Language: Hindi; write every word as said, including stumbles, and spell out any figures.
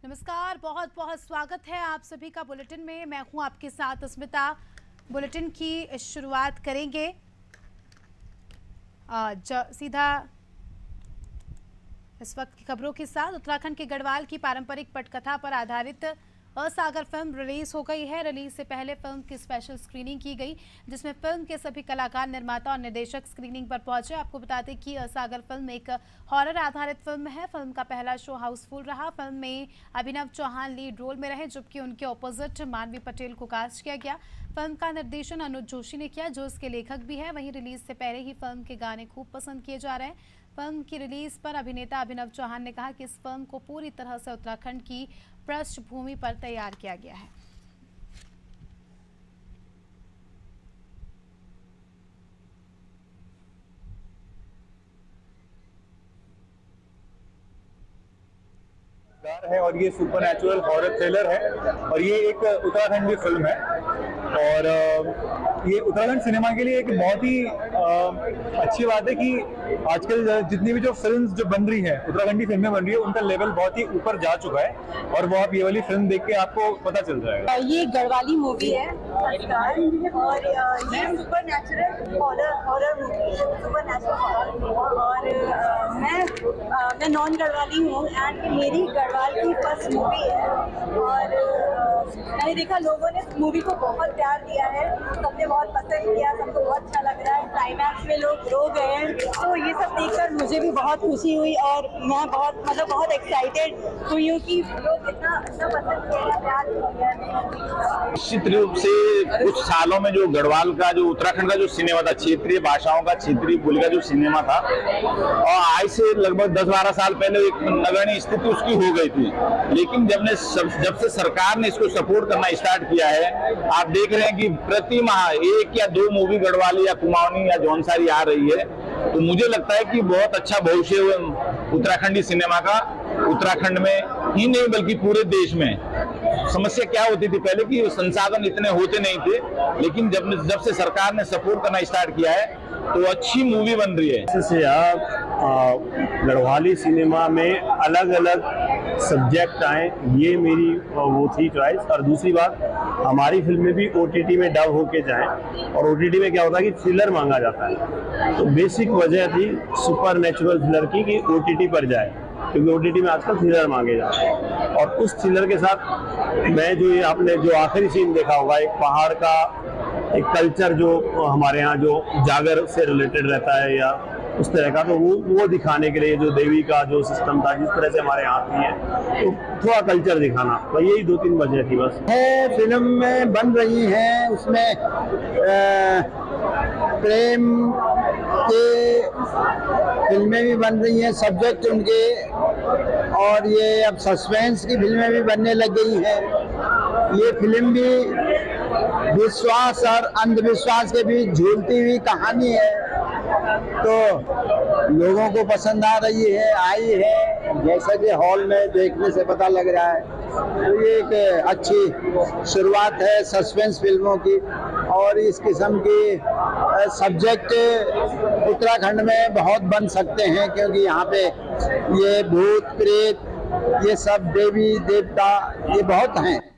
नमस्कार, बहुत बहुत स्वागत है आप सभी का बुलेटिन में। मैं हूं आपके साथ स्मिता। बुलेटिन की शुरुआत करेंगे सीधा इस वक्त की खबरों के साथ। उत्तराखंड के गढ़वाल की पारंपरिक पटकथा पर आधारित असागर फिल्म रिलीज हो गई है। रिलीज से पहले फिल्म की स्पेशल स्क्रीनिंग की गई, जिसमें फिल्म के सभी कलाकार, निर्माता और निर्देशक स्क्रीनिंग पर पहुंचे। आपको बता दें कि असागर फिल्म एक हॉरर आधारित फिल्म है। फिल्म का पहला शो हाउसफुल रहा। फिल्म में अभिनव चौहान लीड रोल में रहे, जबकि उनके ऑपोजिट मानवी पटेल को कास्ट किया गया। फिल्म का निर्देशन अनुज जोशी ने किया, जो इसके लेखक भी है। वहीं रिलीज से पहले ही फिल्म के गाने खूब पसंद किए जा रहे हैं। फिल्म की रिलीज पर अभिनेता अभिनव चौहान ने कहा कि इस फिल्म को पूरी तरह से उत्तराखंड की पृष्ठभूमि पर तैयार किया गया है। है और ये सुपर नेचुरल हॉरर थ्रिलर है और ये एक उत्तराखंडी फिल्म है और ये उत्तराखंड सिनेमा के लिए एक बहुत ही अच्छी बात है कि आजकल जितनी भी जो फिल्म्स जो बन रही है, उत्तराखंडी फिल्में बन रही है, उनका लेवल बहुत ही ऊपर जा चुका है और वो आप ये वाली फिल्म देख के आपको पता चल जाएगा। ये गढ़वाली मूवी है और ये supernatural horror horror movie है, सुपर नेचुरल हॉरर। और मैं मैं नॉन गढ़वाली हूँ एंड मेरी गढ़वाल की फर्स्ट मूवी है और मैंने देखा लोगों ने मूवी को बहुत प्यार दिया है, सबने बहुत पसंद किया, सबको बहुत अच्छा लग रहा है। क्लाइमैक्स में लोग रो गए हैं, तो ये सब देखकर मुझे भी बहुत खुशी हुई और मैं बहुत मतलब बहुत एक्साइटेड हुई हूँ कि लोग इतना अच्छा पसंद किया, प्यार किया। निश्चित रूप से कुछ सालों में जो गढ़वाल का, जो उत्तराखंड का जो सिनेमा था, क्षेत्रीय भाषाओं का, क्षेत्रीय बोली का जो सिनेमा था, और आज से लगभग दस बारह साल पहले एक नगण्य स्थिति उसकी हो गई थी। लेकिन जब ने जब से सरकार ने इसको सपोर्ट करना स्टार्ट किया है, आप देख रहे हैं कि प्रति माह एक या दो मूवी गढ़वाली या कुमाऊनी या जौनसारी आ रही है। तो मुझे लगता है कि बहुत अच्छा भविष्य उत्तराखंडी सिनेमा का, उत्तराखंड में ही नहीं बल्कि पूरे देश में। समस्या क्या होती थी पहले कि संसाधन इतने होते नहीं थे, लेकिन जब जब से सरकार ने सपोर्ट करना स्टार्ट किया है तो अच्छी मूवी बन रही है। इससे आप गढ़वाली सिनेमा में अलग अलग सब्जेक्ट आए, ये मेरी वो थी चॉइस। और दूसरी बात, हमारी फिल्में भी ओटीटी में डब होके जाएं और ओटीटी में क्या होता है कि थ्रिलर मांगा जाता है, तो बेसिक वजह थी सुपर नेचुरल थ्रिलर की कि ओटीटी पर जाए, क्योंकि ओटीटी में आजकल थ्रिलर मांगे जाते हैं। और उस थ्रिलर के साथ मैं जो ये आपने जो आखिरी सीन देखा होगा, एक पहाड़ का एक कल्चर जो हमारे यहाँ जो जागर से रिलेटेड रहता है या उस तरह का, तो वो वो दिखाने के लिए जो देवी का जो सिस्टम था, जिस तरह से हमारे यहाँ आती है, तो थोड़ा कल्चर दिखाना, तो यही दो तीन वजह थी बस। है फिल्म में बन रही हैं, उसमें प्रेम के फिल्में भी बन रही हैं, सब्जेक्ट उनके, और ये अब सस्पेंस की फिल्में भी बनने लग गई हैं। ये फिल्म भी विश्वास और अंधविश्वास के बीच झूलती हुई कहानी है, तो लोगों को पसंद आ रही है, आई है, जैसा कि हॉल में देखने से पता लग रहा है। तो ये एक अच्छी शुरुआत है सस्पेंस फिल्मों की, और इस किस्म की सब्जेक्ट उत्तराखंड में बहुत बन सकते हैं, क्योंकि यहाँ पे ये भूत प्रेत, ये सब देवी देवता, ये बहुत हैं।